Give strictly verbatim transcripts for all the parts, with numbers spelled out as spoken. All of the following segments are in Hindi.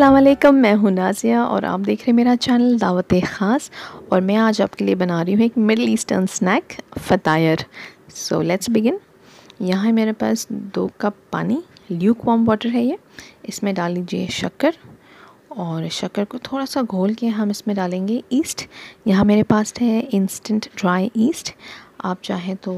अस्सलाम वालेकुम, मैं हूँ नाज़िया और आप देख रहे हैं मेरा चैनल दावत ख़ास। और मैं आज आपके लिए बना रही हूँ एक middle eastern snack fatayer. So let's begin. यहाँ है मेरे पास दो कप पानी, ल्यूक वार्म वाटर है ये। इसमें डाल लीजिए शक्कर और शक्कर को थोड़ा सा घोल के हम इसमें डालेंगे ईस्ट। यहाँ मेरे पास है इंस्टेंट ड्राई ईस्ट। आप चाहें तो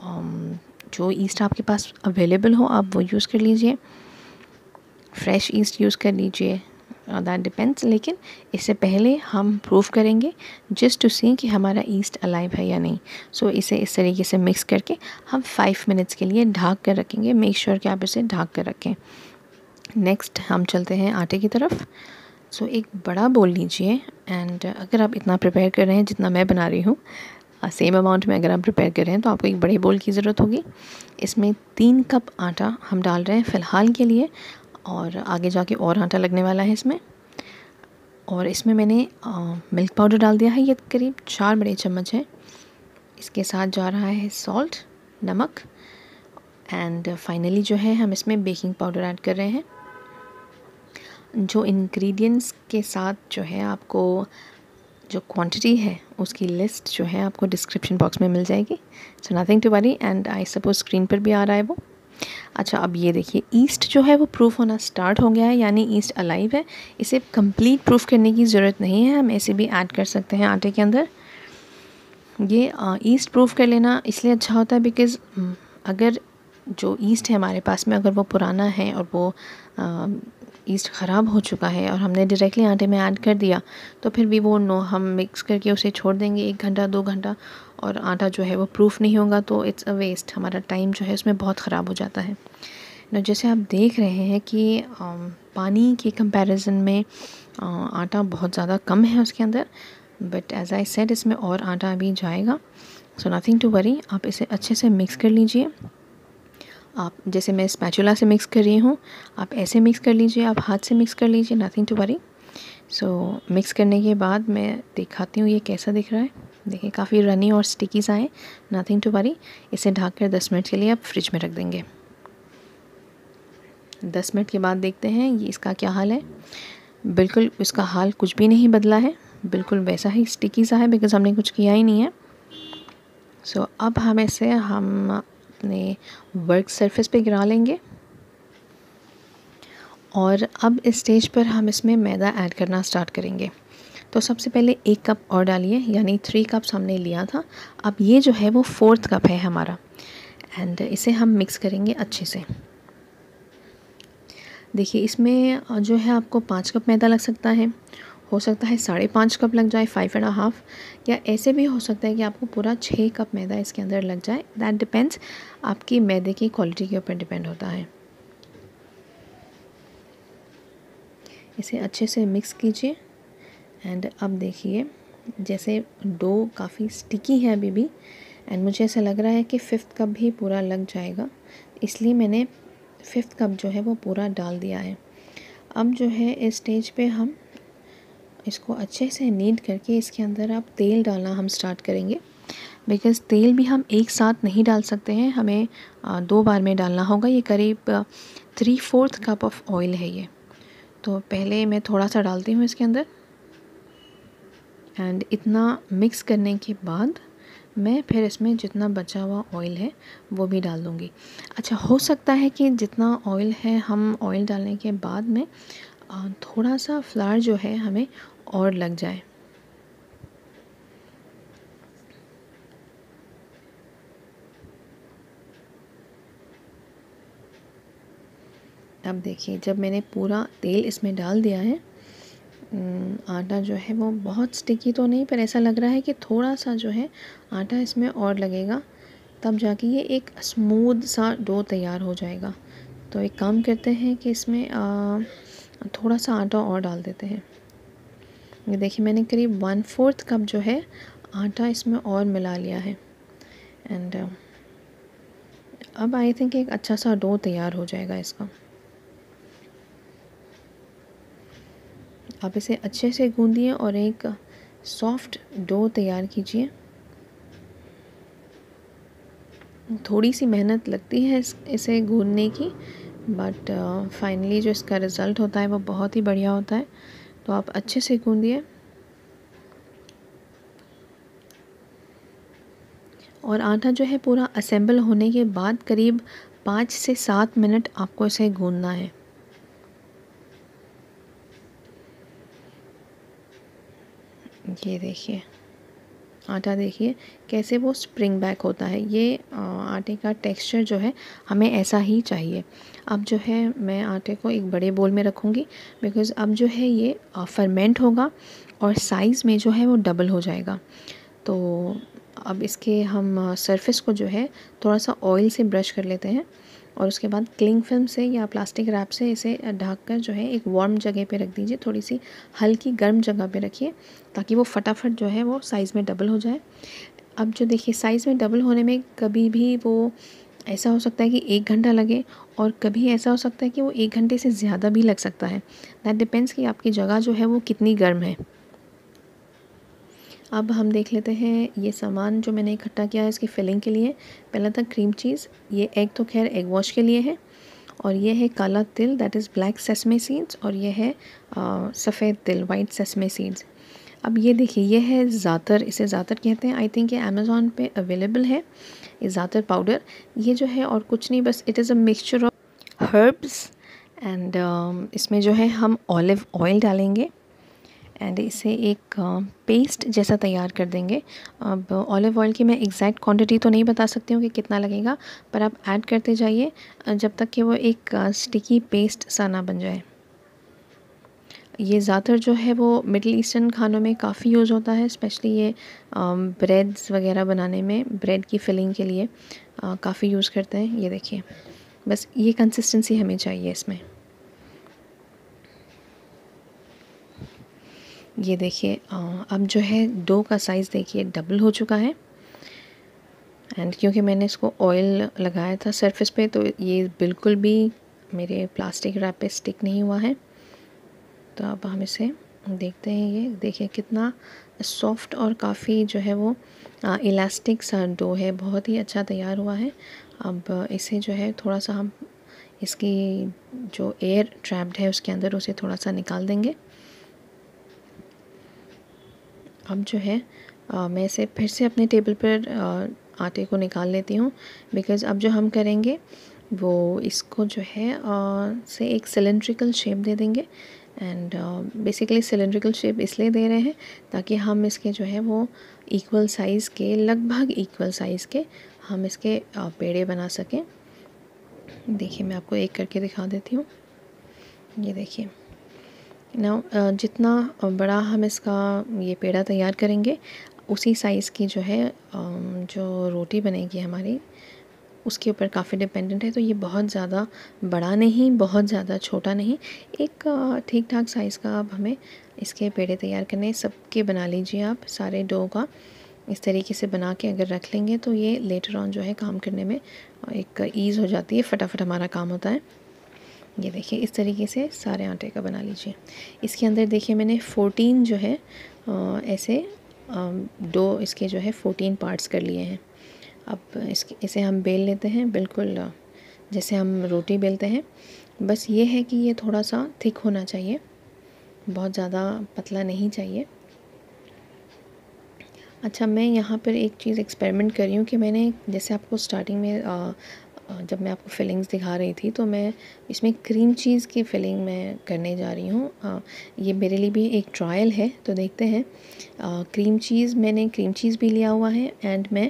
जो ईस्ट आपके पास अवेलेबल हो आप वो यूज़ कर लीजिए, फ्रेश ईस्ट यूज़ कर लीजिए, दैट डिपेंड्स। लेकिन इससे पहले हम प्रूव करेंगे जस्ट टू सी कि हमारा ईस्ट अलाइव है या नहीं। सो so, इसे इस तरीके से मिक्स करके हम फाइव मिनट्स के लिए ढक कर रखेंगे। मेक श्योर कि आप इसे ढक कर रखें। नेक्स्ट हम चलते हैं आटे की तरफ। सो so, एक बड़ा बोल लीजिए एंड अगर आप इतना प्रिपेयर कर रहे हैं जितना मैं बना रही हूँ, सेम अमाउंट में अगर आप प्रिपेयर कर रहे हैं तो आपको एक बड़े बोल की ज़रूरत होगी। इसमें तीन कप आटा हम डाल रहे हैं फ़िलहाल के लिए, और आगे जाके और आटा लगने वाला है इसमें। और इसमें मैंने आ, मिल्क पाउडर डाल दिया है, ये करीब चार बड़े चम्मच है। इसके साथ जा रहा है सॉल्ट, नमक, एंड फाइनली जो है हम इसमें बेकिंग पाउडर ऐड कर रहे हैं। जो इंग्रेडिएंट्स के साथ जो है आपको जो क्वांटिटी है उसकी लिस्ट जो है आपको डिस्क्रिप्शन बॉक्स में मिल जाएगी। So nothing to worry, and I suppose screen पर भी आ रहा है वो। अच्छा, अब ये देखिए ईस्ट जो है वो प्रूफ होना स्टार्ट हो गया है, यानी ईस्ट अलाइव है। इसे कंप्लीट प्रूफ करने की ज़रूरत नहीं है, हम ऐसे भी ऐड कर सकते हैं आटे के अंदर। ये ईस्ट प्रूफ कर लेना इसलिए अच्छा होता है बिकॉज़ अगर जो ईस्ट है हमारे पास में अगर वो पुराना है और वो ईस्ट ख़राब हो चुका है और हमने डायरेक्टली आटे में ऐड कर दिया तो फिर भी वो नो हम मिक्स करके उसे छोड़ देंगे एक घंटा दो घंटा और आटा जो है वो प्रूफ नहीं होगा, तो इट्स अ वेस्ट। हमारा टाइम जो है उसमें बहुत ख़राब हो जाता है ना। जैसे आप देख रहे हैं कि पानी के कंपैरिजन में आटा बहुत ज़्यादा कम है उसके अंदर, बट एज आई सेड इसमें और आटा अभी जाएगा। सो नथिंग टू वरी, आप इसे अच्छे से मिक्स कर लीजिए। आप जैसे मैं स्पैचुला से मिक्स कर रही हूँ, आप ऐसे मिक्स कर लीजिए, आप हाथ से मिक्स कर लीजिए, nothing to worry. So mix करने के बाद मैं दिखाती हूँ ये कैसा दिख रहा है। देखिए काफ़ी रनी और स्टिकी सा है, नथिंग टू वरी। इसे ढक कर दस मिनट के लिए आप फ्रिज में रख देंगे। दस मिनट के बाद देखते हैं ये इसका क्या हाल है। बिल्कुल इसका हाल कुछ भी नहीं बदला है, बिल्कुल वैसा ही स्टिकी सा है बिकॉज़ हमने कुछ किया ही नहीं है। सो so, अब हम इसे हम अपने वर्क सरफेस पे गिरा लेंगे और अब इस स्टेज पर हम इसमें मैदा ऐड करना स्टार्ट करेंगे। तो सबसे पहले एक कप और डालिए, यानी थ्री कप्स हमने लिया था, अब ये जो है वो फोर्थ कप है हमारा, एंड इसे हम मिक्स करेंगे अच्छे से। देखिए इसमें जो है आपको पाँच कप मैदा लग सकता है, हो सकता है साढ़े पाँच कप लग जाए, फाइव एंड हाफ, या ऐसे भी हो सकता है कि आपको पूरा छः कप मैदा इसके अंदर लग जाए। दैट डिपेंड्स, आपकी मैदे की क्वालिटी के ऊपर डिपेंड होता है। इसे अच्छे से मिक्स कीजिए एंड अब देखिए जैसे डो काफ़ी स्टिकी है अभी भी, एंड मुझे ऐसा लग रहा है कि फ़िफ्थ कप भी पूरा लग जाएगा, इसलिए मैंने फ़िफ्थ कप जो है वो पूरा डाल दिया है। अब जो है इस स्टेज पे हम इसको अच्छे से नीड करके इसके अंदर आप तेल डालना हम स्टार्ट करेंगे, बिकॉज़ तेल भी हम एक साथ नहीं डाल सकते हैं, हमें दो बार में डालना होगा। ये करीब three fourth cup of oil है ये, तो पहले मैं थोड़ा सा डालती हूँ इसके अंदर, एंड इतना मिक्स करने के बाद मैं फिर इसमें जितना बचा हुआ ऑयल है वो भी डाल दूँगी। अच्छा, हो सकता है कि जितना ऑयल है हम ऑयल डालने के बाद में थोड़ा सा फ्लावर जो है हमें और लग जाए। अब देखिए जब मैंने पूरा तेल इसमें डाल दिया है, आटा जो है वो बहुत स्टिकी तो नहीं, पर ऐसा लग रहा है कि थोड़ा सा जो है आटा इसमें और लगेगा, तब जाके ये एक स्मूथ सा डो तैयार हो जाएगा। तो एक काम करते हैं कि इसमें आ, थोड़ा सा आटा और डाल देते हैं। ये देखिए मैंने करीब वन फोर्थ कप जो है आटा इसमें और मिला लिया है, एंड अब आई थिंक एक अच्छा सा डो तैयार हो जाएगा इसका। आप इसे अच्छे से गूंदिए और एक सॉफ्ट डो तैयार कीजिए। थोड़ी सी मेहनत लगती है इस, इसे गूंदने की, बट फाइनली जो इसका रिज़ल्ट होता है वो बहुत ही बढ़िया होता है। तो आप अच्छे से गूंदिए और आटा जो है पूरा असेंबल होने के बाद करीब पाँच से सात मिनट आपको इसे गूंदना है। ये देखिए आटा, देखिए कैसे वो स्प्रिंग बैक होता है। ये आटे का टेक्सचर जो है हमें ऐसा ही चाहिए। अब जो है मैं आटे को एक बड़े बोल में रखूँगी, बिकॉज़ अब जो है ये फर्मेंट होगा और साइज़ में जो है वो डबल हो जाएगा। तो अब इसके हम सरफेस को जो है थोड़ा सा ऑयल से ब्रश कर लेते हैं और उसके बाद क्लिंग फिल्म से या प्लास्टिक रैप से इसे ढक कर जो है एक वार्म जगह पे रख दीजिए। थोड़ी सी हल्की गर्म जगह पे रखिए ताकि वो फटाफट जो है वो साइज़ में डबल हो जाए। अब जो देखिए साइज़ में डबल होने में कभी भी वो ऐसा हो सकता है कि एक घंटा लगे और कभी ऐसा हो सकता है कि वो एक घंटे से ज़्यादा भी लग सकता है। दैट डिपेंड्स कि आपकी जगह जो है वो कितनी गर्म है। अब हम देख लेते हैं ये सामान जो मैंने इकट्ठा किया है इसकी फिलिंग के लिए। पहला था क्रीम चीज़, ये एग तो खैर एग वॉश के लिए है, और ये है काला तिल that is black sesame seeds, और ये है सफ़ेद तिल वाइट सेसमे सीड्स। अब ये देखिए ये है ज़ातर, इसे ज़ातर कहते हैं। आई थिंक ये अमेज़ॉन पे अवेलेबल है ये ज़ातर पाउडर। ये जो है और कुछ नहीं, बस it is a mixture of herbs and इसमें जो है हम ऑलिव ऑयल डालेंगे एंड इसे एक पेस्ट जैसा तैयार कर देंगे। अब ऑलिव ऑयल की मैं एग्जैक्ट क्वांटिटी तो नहीं बता सकती हूँ कि कितना लगेगा, पर आप ऐड करते जाइए जब तक कि वो एक स्टिकी पेस्ट सा ना बन जाए। ये ज़्यादातर जो है वो मिडिल ईस्टर्न खानों में काफ़ी यूज़ होता है, स्पेशली ये ब्रेड्स वगैरह बनाने में, ब्रेड की फिलिंग के लिए काफ़ी यूज़ करते हैं। ये देखिए बस ये कंसिस्टेंसी हमें चाहिए इसमें। ये देखिए अब जो है डो का साइज़ देखिए डबल हो चुका है एंड क्योंकि मैंने इसको ऑयल लगाया था सरफेस पे तो ये बिल्कुल भी मेरे प्लास्टिक रैप पे स्टिक नहीं हुआ है। तो अब हम इसे देखते हैं, ये देखिए कितना सॉफ्ट और काफ़ी जो है वो इलास्टिक सा डो है, बहुत ही अच्छा तैयार हुआ है। अब इसे जो है थोड़ा सा हम इसकी जो एयर ट्रैप्ड है उसके अंदर उसे थोड़ा सा निकाल देंगे। अब जो है आ, मैं इसे फिर से अपने टेबल पर आ, आटे को निकाल लेती हूँ, बिकॉज़ अब जो हम करेंगे वो इसको जो है आ, से एक सिलेंड्रिकल शेप दे देंगे। एंड बेसिकली सिलेंड्रिकल शेप इसलिए दे रहे हैं ताकि हम इसके जो है वो इक्वल साइज़ के, लगभग इक्वल साइज़ के हम इसके आ, पेड़े बना सकें। देखिए मैं आपको एक करके दिखा देती हूँ। ये देखिए ना, जितना बड़ा हम इसका ये पेड़ा तैयार करेंगे उसी साइज़ की जो है जो रोटी बनेगी हमारी उसके ऊपर काफ़ी डिपेंडेंट है। तो ये बहुत ज़्यादा बड़ा नहीं, बहुत ज़्यादा छोटा नहीं, एक ठीक ठाक साइज़ का अब हमें इसके पेड़े तैयार करने। सबके बना लीजिए आप, सारे डो का इस तरीके से बना के अगर रख लेंगे तो ये लेटर ऑन जो है काम करने में एक ईज़ हो जाती है, फटाफट हमारा काम होता है। ये देखिए इस तरीके से सारे आटे का बना लीजिए। इसके अंदर देखिए मैंने फोर्टीन जो है आ, ऐसे डो इसके जो है फोर्टीन पार्ट्स कर लिए हैं। अब इसके इसे हम बेल लेते हैं बिल्कुल जैसे हम रोटी बेलते हैं। बस ये है कि ये थोड़ा सा थिक होना चाहिए, बहुत ज़्यादा पतला नहीं चाहिए। अच्छा, मैं यहाँ पर एक चीज़ एक्सपेरिमेंट कर रही हूँ कि मैंने जैसे आपको स्टार्टिंग में आ, जब मैं आपको फिलिंग्स दिखा रही थी तो मैं इसमें क्रीम चीज़ की फिलिंग मैं करने जा रही हूँ। ये मेरे लिए भी एक ट्रायल है, तो देखते हैं। आ, क्रीम चीज़ मैंने क्रीम चीज़ भी लिया हुआ है एंड मैं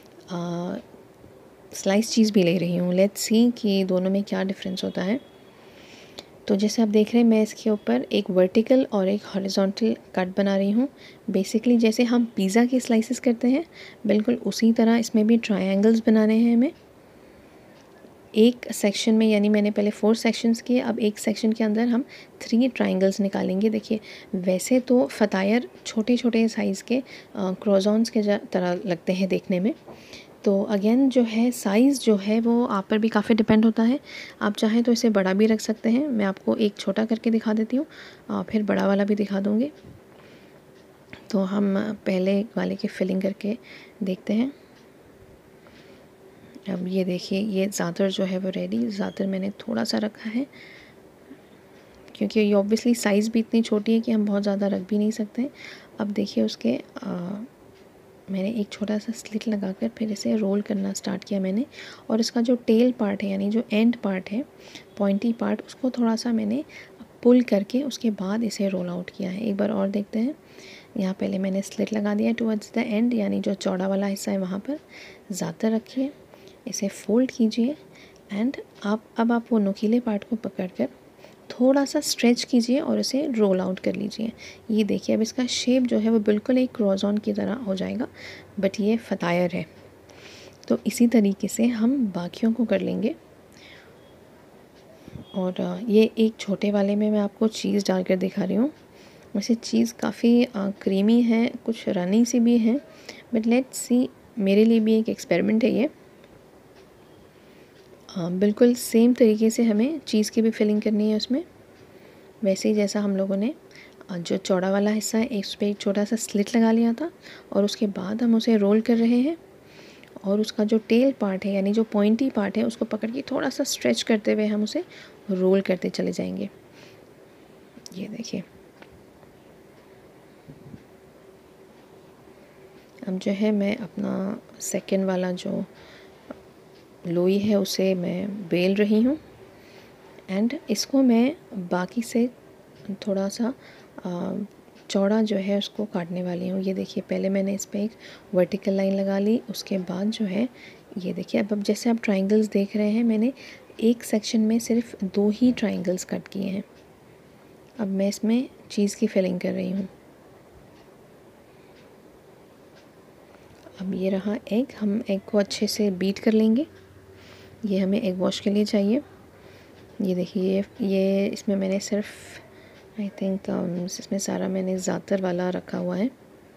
स्लाइस चीज़ भी ले रही हूँ। लेट्स सी कि दोनों में क्या डिफरेंस होता है। तो जैसे आप देख रहे हैं मैं इसके ऊपर एक वर्टिकल और एक हॉरिजॉन्टल कट बना रही हूँ। बेसिकली जैसे हम पिज़्ज़ा के स्लाइसेस करते हैं बिल्कुल उसी तरह इसमें भी ट्रायंगल्स बनाने हैं हमें। एक सेक्शन में, यानी मैंने पहले फोर सेक्शंस किए, अब एक सेक्शन के अंदर हम थ्री ट्रायंगल्स निकालेंगे। देखिए वैसे तो फतायर छोटे छोटे साइज़ के क्रोज़ॉन्स के तरह लगते हैं देखने में, तो अगेन जो है साइज़ जो है वो आप पर भी काफ़ी डिपेंड होता है। आप चाहें तो इसे बड़ा भी रख सकते हैं। मैं आपको एक छोटा करके दिखा देती हूँ, फिर बड़ा वाला भी दिखा दूँगी। तो हम पहले वाले की फिलिंग करके देखते हैं। अब ये देखिए, ये ज़्यादातर जो है वो रेडी। ज़्यादातर मैंने थोड़ा सा रखा है क्योंकि ये ऑब्वियसली साइज़ भी इतनी छोटी है कि हम बहुत ज़्यादा रख भी नहीं सकते। अब देखिए उसके आ, मैंने एक छोटा सा स्लिट लगाकर फिर इसे रोल करना स्टार्ट किया मैंने, और इसका जो टेल पार्ट है यानी जो एंड पार्ट है, पॉइंटी पार्ट, उसको थोड़ा सा मैंने पुल करके उसके बाद इसे रोल आउट किया है। एक बार और देखते हैं। यहाँ पहले मैंने स्लिट लगा दिया टुवर्ड्स द एंड, यानी जो चौड़ा वाला हिस्सा है वहाँ पर। ज़्यादा रखिए, इसे फोल्ड कीजिए एंड आप अब आप वो नुकीले पार्ट को पकड़कर थोड़ा सा स्ट्रेच कीजिए और इसे रोल आउट कर लीजिए। ये देखिए अब इसका शेप जो है वो बिल्कुल एक क्रॉसऑन की तरह हो जाएगा, बट ये फतायर है। तो इसी तरीके से हम बाकियों को कर लेंगे। और ये एक छोटे वाले में मैं आपको चीज़ डालकर दिखा रही हूँ। वैसे चीज़ काफ़ी क्रीमी है, कुछ रनी सी भी है, बट लेट्स सी, मेरे लिए भी एक एक्सपेरिमेंट है ये। आ, बिल्कुल सेम तरीके से हमें चीज़ की भी फिलिंग करनी है उसमें, वैसे ही जैसा हम लोगों ने जो चौड़ा वाला हिस्सा है इस पर एक छोटा सा स्लिट लगा लिया था, और उसके बाद हम उसे रोल कर रहे हैं। और उसका जो टेल पार्ट है यानी जो पॉइंटी पार्ट है उसको पकड़ के थोड़ा सा स्ट्रेच करते हुए हम उसे रोल करते चले जाएंगे। ये देखिए, अब जो है मैं अपना सेकंड वाला जो लोई है उसे मैं बेल रही हूँ, एंड इसको मैं बाकी से थोड़ा सा चौड़ा जो है उसको काटने वाली हूँ। ये देखिए, पहले मैंने इस पर एक वर्टिकल लाइन लगा ली, उसके बाद जो है ये देखिए, अब अब जैसे आप ट्रायंगल्स देख रहे हैं, मैंने एक सेक्शन में सिर्फ दो ही ट्रायंगल्स कट किए हैं। अब मैं इसमें चीज़ की फिलिंग कर रही हूँ। अब ये रहा एग, हम एग को अच्छे से बीट कर लेंगे। ये हमें एग वॉश के लिए चाहिए। ये देखिए, ये ये इसमें मैंने सिर्फ आई थिंक इसमें सारा मैंने ज़्यादातर वाला रखा हुआ है।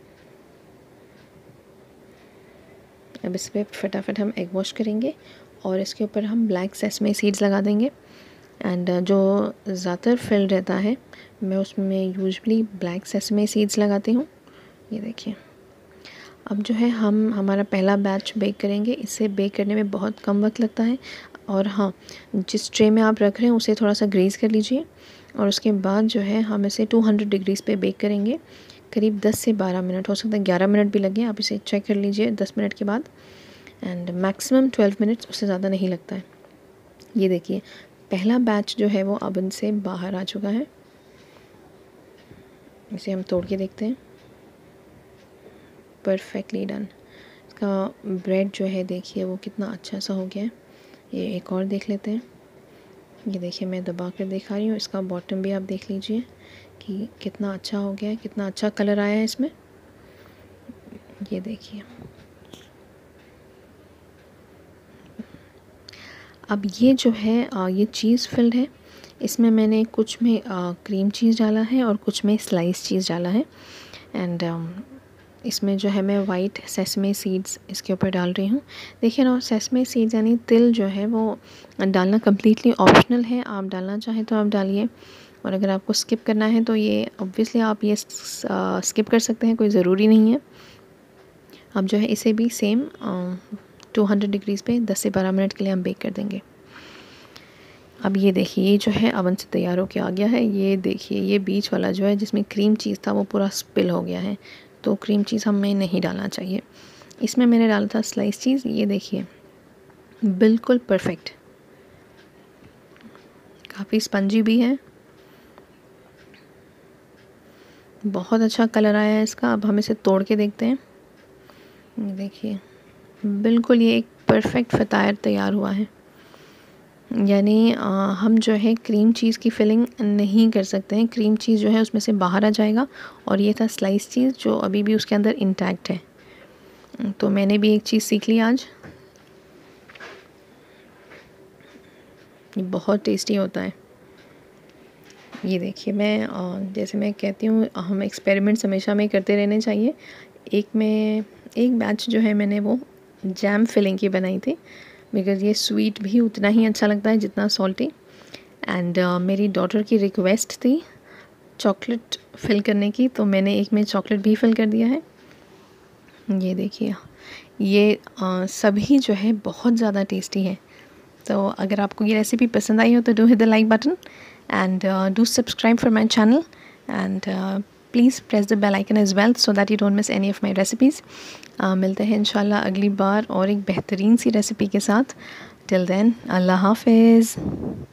अब इस पर फटाफट हम एग वॉश करेंगे और इसके ऊपर हम ब्लैक सेसमे सीड्स लगा देंगे। एंड जो ज़्यादातर फिल रहता है मैं उसमें यूजुअली ब्लैक सेसमे सीड्स लगाती हूँ। ये देखिए, अब जो है हम हमारा पहला बैच बेक करेंगे। इसे बेक करने में बहुत कम वक्त लगता है। और हाँ, जिस ट्रे में आप रख रहे हैं उसे थोड़ा सा ग्रीस कर लीजिए, और उसके बाद जो है हम इसे टू हंड्रेड डिग्रीज़ पे बेक करेंगे। करीब दस से बारह मिनट, हो सकता है ग्यारह मिनट भी लगे, आप इसे चेक कर लीजिए दस मिनट के बाद। एंड मैक्सिमम ट्वेल्व मिनट्स, उससे ज़्यादा नहीं लगता है। ये देखिए, पहला बैच जो है वो ओवन से बाहर आ चुका है। इसे हम तोड़ के देखते हैं। Perfectly done. इसका ब्रेड जो है देखिए वो कितना अच्छा सा हो गया है। ये एक और देख लेते हैं। ये देखिए, मैं दबा कर दिखा रही हूँ। इसका बॉटम भी आप देख लीजिए कि कितना अच्छा हो गया है, कितना अच्छा कलर आया है इसमें। ये देखिए, अब ये जो है आ, ये चीज़ फिल्ड है। इसमें मैंने कुछ में आ, क्रीम चीज़ डाला है और कुछ में स्लाइस चीज़ डाला है। एंड इसमें जो है मैं वाइट सेसमे सीड्स इसके ऊपर डाल रही हूँ। देखिए ना, सेसमे सीड्स यानी तिल जो है वो डालना कम्प्लीटली ऑप्शनल है। आप डालना चाहें तो आप डालिए, और अगर आपको स्किप करना है तो ये ऑब्वियसली आप ये स्किप कर सकते हैं, कोई ज़रूरी नहीं है। अब जो है इसे भी सेम टू हंड्रेड डिग्रीज़ पे दस से बारह मिनट के लिए हम बेक कर देंगे। अब ये देखिए, ये जो है अवन से तैयार होके आ गया है। ये देखिए, ये बीच वाला जो है जिसमें क्रीम चीज़ था वो पूरा स्पिल हो गया है, तो क्रीम चीज़ हमें नहीं डालना चाहिए। इसमें मैंने डाला था स्लाइस चीज़। ये देखिए, बिल्कुल परफेक्ट, काफ़ी स्पंजी भी है, बहुत अच्छा कलर आया है इसका। अब हम इसे तोड़ के देखते हैं। देखिए, बिल्कुल ये एक परफेक्ट फतायर तैयार हुआ है। यानी हम जो है क्रीम चीज़ की फिलिंग नहीं कर सकते हैं। क्रीम चीज़ जो है उसमें से बाहर आ जाएगा, और ये था स्लाइस चीज़ जो अभी भी उसके अंदर इंटैक्ट है। तो मैंने भी एक चीज़ सीख ली आज। ये बहुत टेस्टी होता है। ये देखिए, मैं जैसे मैं कहती हूँ, हम एक्सपेरिमेंट्स हमेशा में करते रहने चाहिए। एक में एक बैच जो है मैंने वो जैम फिलिंग की बनाई थी, बिकॉज़ ये स्वीट भी उतना ही अच्छा लगता है जितना सॉल्टी। एंड uh, मेरी डॉटर की रिक्वेस्ट थी चॉकलेट फिल करने की, तो मैंने एक में चॉकलेट भी फिल कर दिया है। ये देखिए, ये आ, सभी जो है बहुत ज़्यादा टेस्टी है। तो अगर आपको ये रेसिपी पसंद आई हो तो do hit the like button and do subscribe for my channel and please press the bell icon as well so that you don't miss any of my recipes. मिलते हैं इंशाल्लाह अगली बार और एक बेहतरीन सी रेसिपी के साथ। टिल देन अल्लाह हाफिज़।